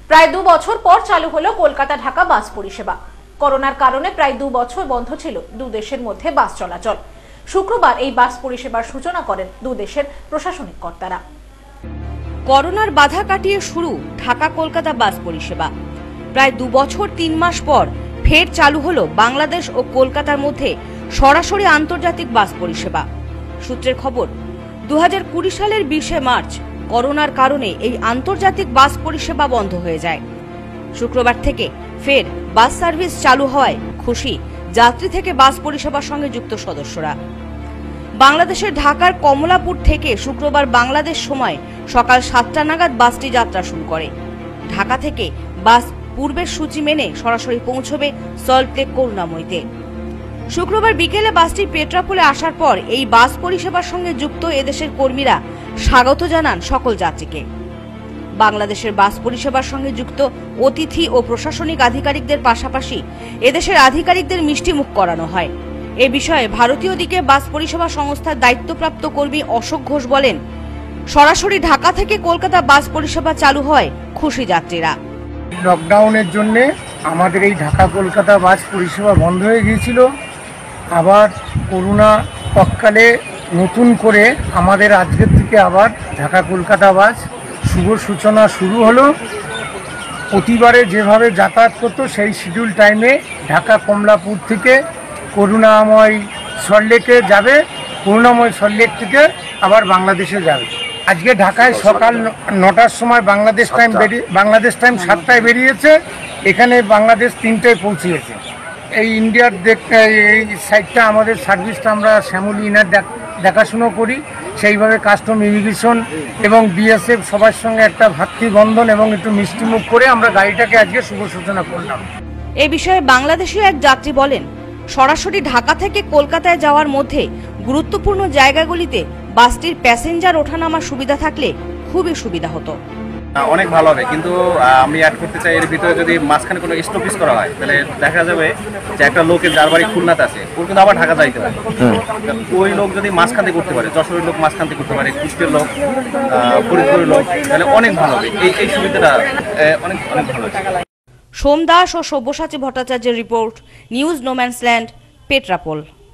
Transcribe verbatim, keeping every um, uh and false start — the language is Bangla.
প্রায় দু বছর পর চালু হলো কলকাতা ঢাকা বাস পরিষেবা। করোনার কারণে প্রায় দু বছর বন্ধ ছিল দু দেশের মধ্যে বাস চলাচল। শুক্রবার এই বাস পরিষেবার সূচনা করেন দু দেশের প্রশাসনিক কর্তারা। করোনার বাধা কাটিয়ে শুরু ঢাকা কলকাতা বাস পরিষেবা। প্রায় দু বছর তিন মাস পর ফের চালু হলো বাংলাদেশ ও কলকাতার মধ্যে সরাসরি আন্তর্জাতিক বাস পরিষেবা। সূত্রের খবর, দু হাজার কুড়ি সালের বিশে মার্চ করোনার কারণে এই আন্তর্জাতিক বাস পরিষেবা বন্ধ হয়ে যায়। শুক্রবার থেকে ফের বাস সার্ভিস চালু হওয়ায় খুশি যাত্রী থেকে বাস পরিষেবার সঙ্গে যুক্ত সদস্যরা। বাংলাদেশের ঢাকার কমলাপুর থেকে শুক্রবার বাংলাদেশ সময় সকাল সাতটা নাগাদ বাসটি যাত্রা শুরু করে। ঢাকা থেকে বাস পূর্বের সূচি মেনে সরাসরি পৌঁছবে সল্টলেক করুণাময়ীতে। শুক্রবার বিকেলে বাসটি পেট্রাপোলে আসার পর এই বাস পরিষেবার সঙ্গে যুক্ত এদেশের কর্মীরা স্বাগত জানান সকল যাত্রীকে। বাংলাদেশের বাস পরিষেবার সঙ্গে যুক্ত অতিথি ও প্রশাসনিক আধিকারিকদের পাশাপাশি এদেশের আধিকারিকদের মিষ্টিমুখ করানো হয়। এ বিষয়ে ভারতীয় দিকে বাস পরিষেবা সংস্থার দায়িত্বপ্রাপ্ত কর্মী অশোক ঘোষ বলেন, সরাসরি ঢাকা থেকে কলকাতা বাস পরিষেবা চালু হয় খুশি যাত্রীরা। লকডাউনের জন্য আমাদের এই ঢাকা কলকাতা বাস পরিষেবা বন্ধ হয়ে গিয়েছিল। আবার করোনা তৎকালে নতুন করে আমাদের আজকের থেকে আবার ঢাকা কলকাতা বাস শুভ সূচনা শুরু হলো। প্রতিবারে যেভাবে যাতায়াত করতো সেই শিডিউল টাইমে ঢাকা কমলাপুর থেকে করুণাময় সল্টলেকে যাবে, করুণাময় সল্টলেক থেকে আবার বাংলাদেশে যাবে। আজকে ঢাকায় সকাল নটার সময় বাংলাদেশ টাইম বেরিয়ে বাংলাদেশ টাইম সাতটায় বেরিয়েছে, এখানে বাংলাদেশ তিনটায় পৌঁছিয়েছে। এই ইন্ডিয়ার এই সাইডটা আমাদের সার্ভিসটা আমরা শ্যামলী ইনার দেখাশুনো করি, সেইভাবে কাস্টম ইমিগ্রেশন এবং বিএসএফ সবার সঙ্গে একটা ভাতৃবন্ধন এবং একটু মিষ্টিমুখ করে আমরা গাড়িটাকে আজকে শুভ সূচনা করলাম। এ বিষয়ে বাংলাদেশীয় এক যাত্রী বলেন, সরাসরি ঢাকা থেকে কলকাতায় যাওয়ার মধ্যে গুরুত্বপূর্ণ জায়গাগুলিতে বাসটির প্যাসেঞ্জার ওঠানামার সুবিধা থাকলে খুবই সুবিধা হতো। অনেক ভালো হবে, কিন্তু আমি অ্যাড করতে চাই এর ভিতরে যদি মাঝখানে কোনো স্টপিস করা হয় তাহলে দেখা যাবে যে একটা লোকের যার বাড়ি খুলনাতে আছে ওর কিন্তু আবার ঢাকা যাইতে পারে। ওই লোক যদি মাঝখান থেকে করতে পারে, যশোরের লোক মাঝখান থেকে করতে পারে, কুষ্টিয়ার লোক, ফরিদপুরের লোক, তাহলে অনেক ভালো হবে। এই এই সুবিধাটা অনেক অনেক ভালো হবে। সোম দাস ও সব্যসাচী ভট্টাচার্যের রিপোর্ট, নিউজ নোম্যান্সল্যান্ড, পেট্রাপোল।